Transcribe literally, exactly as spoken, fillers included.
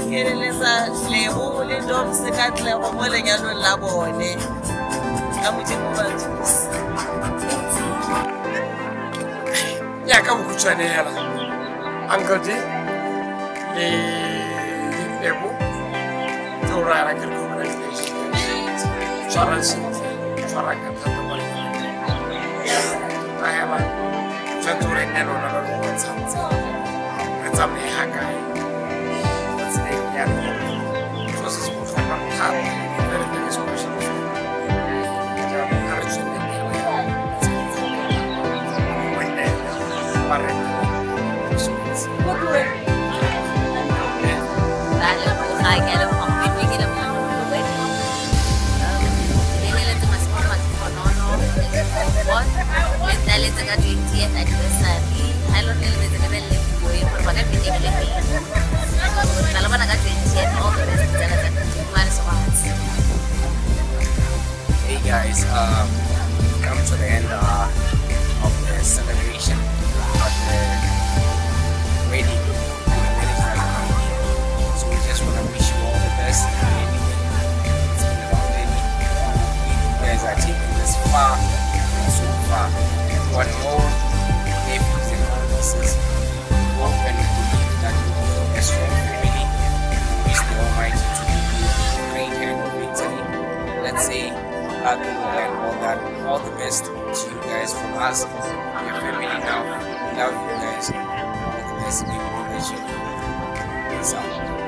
Ya ka mokgutshwane hela Uncle D le Lebo ke o raya ke congratulations tshwara sentle tshwara ka thata mo a hela tshwantse o renne lona lo lo bontshantse re tsamaye ga kae mo tseleng ya lona so se se botlhokwa thata very very special twentieth anniversary. Hello, hey guys, um, come to the end uh, of the celebration of the wedding. So we just want to wish you all the best. It's been a long journey. You guys are taking this far and so far. One more nephews and all nieces. Hope and believe that you will be a strong family. Wish the Almighty to give you great and victory. Let's say that and all that. All the best to you guys from us, your family now. We love you guys. All the best. Peace out.